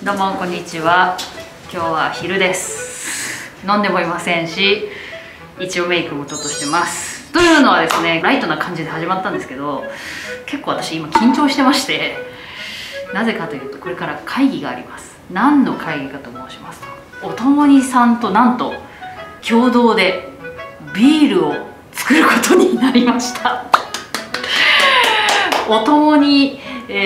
どうもこんにちは。今日は昼です。飲んでもいませんし、一応メイクもちょっとしてます。というのはですね、ライトな感じで始まったんですけど、結構私今緊張してまして、なぜかというとこれから会議があります。何の会議かと申しますと、おともにさんとなんと共同でビールを作ることになりました。おともに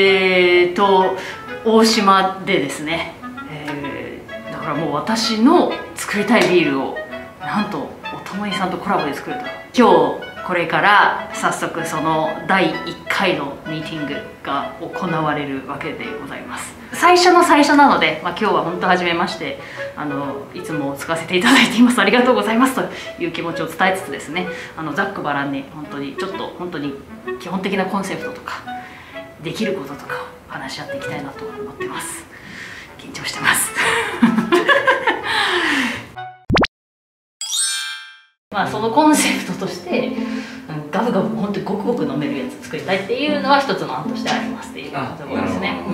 大島でですね、だからもう私の作りたいビールをなんとおともにさんとコラボで作ると。今日これから早速その第1回のミーティングが行われるわけでございます。最初の最初なので、今日は本当初めまして、いつも使わせていただいています、ありがとうございますという気持ちを伝えつつですね、ざっくばらんに本当にちょっと本当に基本的なコンセプトとかできることとかを話し合っていきたいなと思ってます。緊張してますそのコンセプトとしてガブガブ本当にごくごく飲めるやつ作りたいっていうのは一つの案としてありますっていうところですね。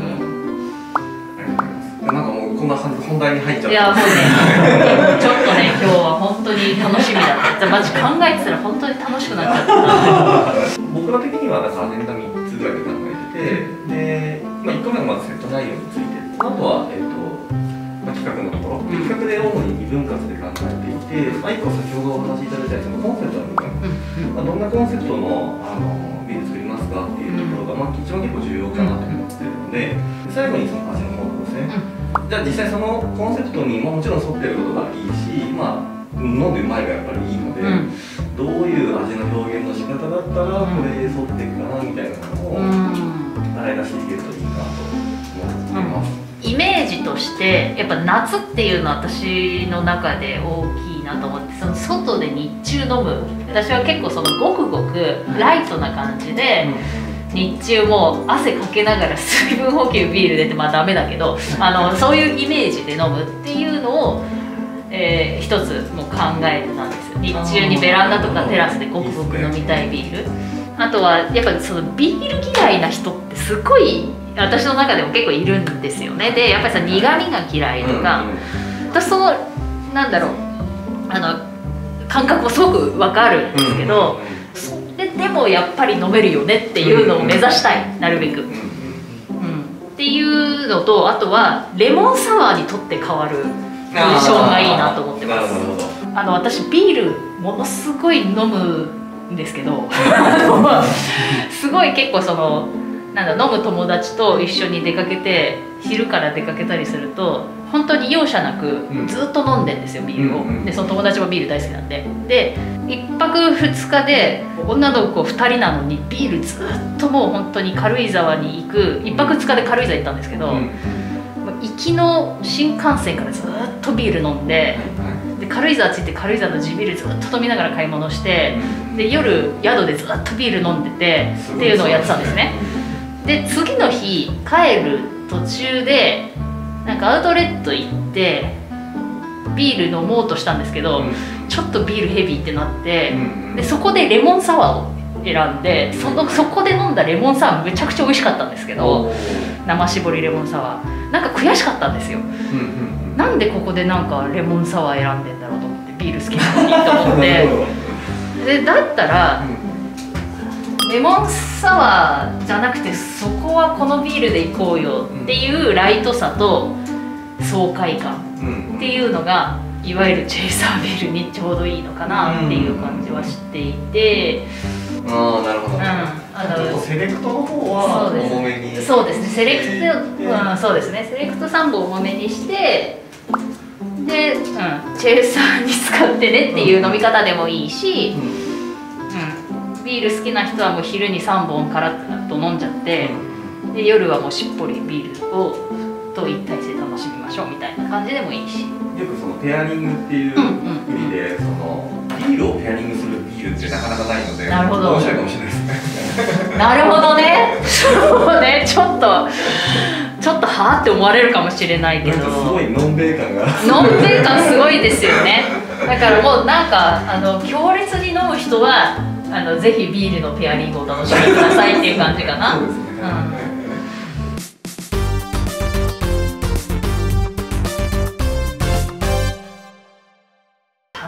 なんかもうこんな感じで本題に入っちゃう。 いやもうねちょっとね今日は本当に楽しみだった。マジ考えてたら本当に楽しくなっちゃった僕ら的にはなんかアジェンダ3つぐらいで考えてて、で、1個目はまずセット内容について、あとは企画のところ、企画で主に2分割で考えていて、1個先ほどお話しいただいたそのコンセプトの部分、どんなコンセプトのビール作りますかっていうところが、一番結構重要かなと思ってるので、最後にその味の方向ですね。じゃあ実際そのコンセプトにもちろん沿ってることがいいし、飲んでうまいがやっぱりいいので、どういう味の表現の仕方だったらこれ沿っていくかなみたいなのを洗い出していけるといいなと思ってます。 イメージとしてやっぱ夏っていうのは私の中で大きいなと思って、その外で日中飲む、私は結構そのごくごくライトな感じで、日中も汗かけながら水分補給ビール出てダメだけどそういうイメージで飲むっていうのを、一つも考えてたんですよ。日中にベランダとかテラスでごくごく飲みたいビール。あとはやっぱそのビール嫌いな人ってすごい私の中でも結構いるんですよね。でやっぱりさ、苦味が嫌いとか、私そのなんだろう感覚もすごくわかるんですけど、それでもやっぱり飲めるよねっていうのを目指したい、なるべく。っていうのと、あとはレモンサワーにとって変わるポジションがいいなと思ってます。私ビールものすごい飲むんですけどすごい結構その飲む友達と一緒に出かけて昼から出かけたりすると本当に容赦なくずっと飲んでんですよ、ビールを。でその友達もビール大好きなんで、1泊2日で女の子2人なのにビールずっともう本当に軽井沢に行く、1泊2日で軽井沢行ったんですけど、行きの新幹線からずっとビール飲んで、軽井沢着いて軽井沢の地ビールずっと飲みながら買い物して、で夜宿でずっとビール飲んでてっていうのをやってたんですね。で次の日帰る途中でなんかアウトレット行ってビール飲もうとしたんですけど、ちょっとビールヘビーってなって、でそこでレモンサワーを選んで、そこで飲んだレモンサワーめちゃくちゃ美味しかったんですけど、生搾りレモンサワーなんか悔しかったんですよ。なんでここでなんかレモンサワー選んでんだろうと思って、ビール好きなのにと思ってでだったらレモンサワーじゃなくて、そこはこのビールで行こうよっていうライトさと爽快感っていうのがいわゆるチェイサービールにちょうどいいのかなっていう感じはしていて。 なるほど。セレクトの方は重めに。 そうですね、セレクト、そうですね、セレクト3本重めにして、で、チェイサーに使ってねっていう飲み方でもいいし、ビール好きな人はもう昼に3本カラッと飲んじゃって、で夜はもうしっぽりビールをと一体性楽しみましょうみたいな感じでもいいし。 よくそのペアリングっていう意味で、そのビールをペアリングするビールってなかなかないので、 なるほど、 面白いかもしれないですね。 なるほどね。そうね、ちょっとはあって思われるかもしれないけど、 すごいのんべい感がのんべい感すごいですよね。だからもうなんか強烈に飲む人はぜひビールのペアリングをお楽しみくださいっていう感じかな。そうですね。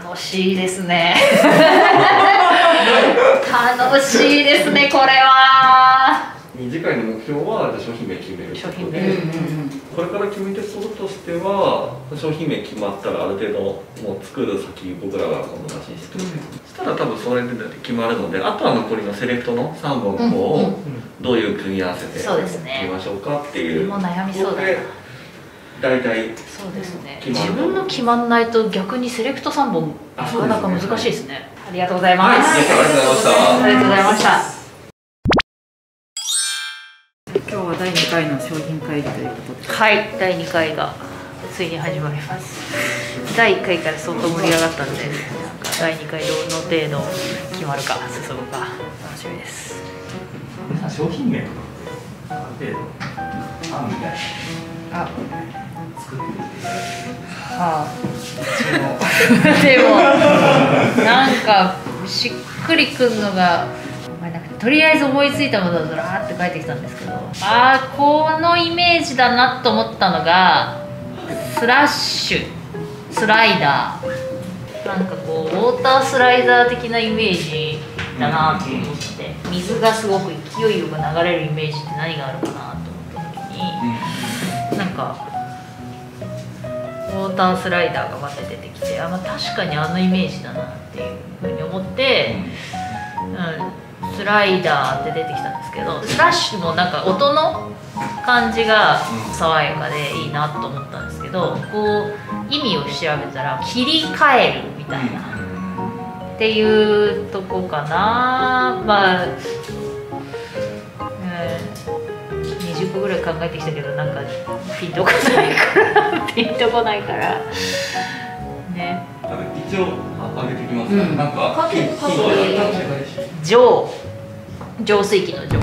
楽しいですね楽しいですねこれは。 次回の目標は商品名決める商品名、 これから決めてするとしては商品名決まったらある程度もう作る先僕らが今度出しにして、そしたら多分それで決まるので、あとは残りのセレクトの3本の方をどういう組み合わせでそうですね決めましょうかっていう。 もう悩みそうだな。 大体そうですね。自分の決まんないと逆にセレクト3本なかなか難しいですね。ありがとうございます。 ありがとうございました。 ありがとうございました。 今日は第2回の商品会議ということで、 はい、第2回がついに始まります。第1回から相当盛り上がったんで、なんか第2回どの程度決まるか進むか楽しみです。 商品名とかある程度案みたいな作ってみてでもなんかしっくりくるのがとりあえず思いついたものをずらーって書いてきたんですけど、このイメージだなと思ったのがスラッシュ、スライダー、なんかこうウォータースライダー的なイメージだなと思って、水がすごく勢いよく流れるイメージって何があるかなと思った時に、なんかウォータースライダーがまた出てきて、確かにあのイメージだなっていうふうに思って、スライダーって出てきたんですけど、スラッシュもなんか音の感じが爽やかでいいなと思ったんですけど、こう意味を調べたら切り替えるみたいなっていうとこかな。20個ぐらい考えてきたけどなんかピンとこないからね。 一応上げてきますね。なんか浄水器の浄。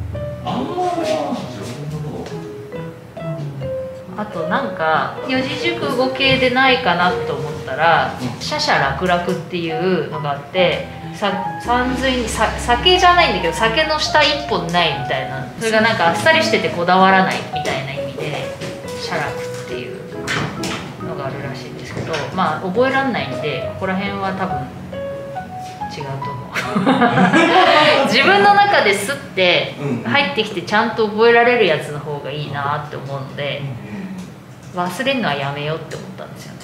あとなんか四字熟語系でないかなと思ったら「シャシャ楽々」っていうのがあって、山水に酒じゃないんだけど酒の下一本ないみたいな、それがなんかあっさりしててこだわらないみたいな意味で「シャラク」っていうのがあるらしいんですけど、覚えられないんでここら辺は多分違うと思う自分の中でスッて入ってきてちゃんと覚えられるやつの方がいいなって思うので、忘れるのはやめようって思ったんですよね。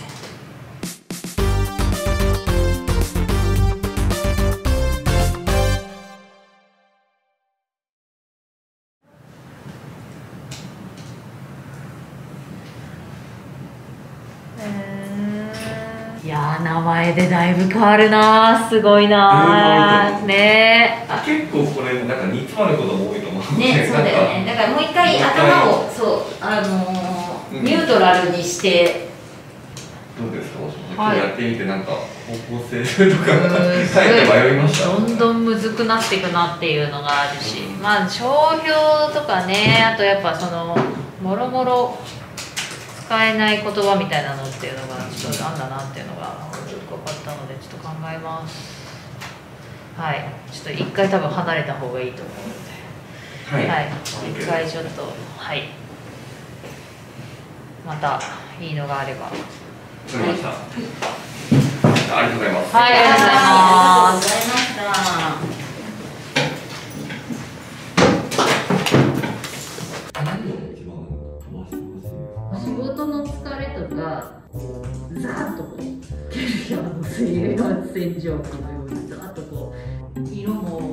いやー、名前でだいぶ変わるなー、すごいなーねー。 結構これなんか煮詰まることも多いと思うね、そうだよね。だからもう一回頭をニュートラルにして。 どうですか、今日やってみてなんか方向性とか書いて迷いました。 どんどんむずくなっていくなっていうのがあるし、商標とかね、あとやっぱそのもろもろ使えない言葉みたいなのっていうのがちょっとなんだなっていうのがよく分かったので、ちょっと考えます。はい、ちょっと一回多分離れた方がいいと思うので、はい、一回ちょっとまたいいのがあれば。 わかりました。ありがとうございます。 はい、ありがとうございます。仕事の疲れとか、ザーッとこう水平の洗浄機のようにザーッとこう色も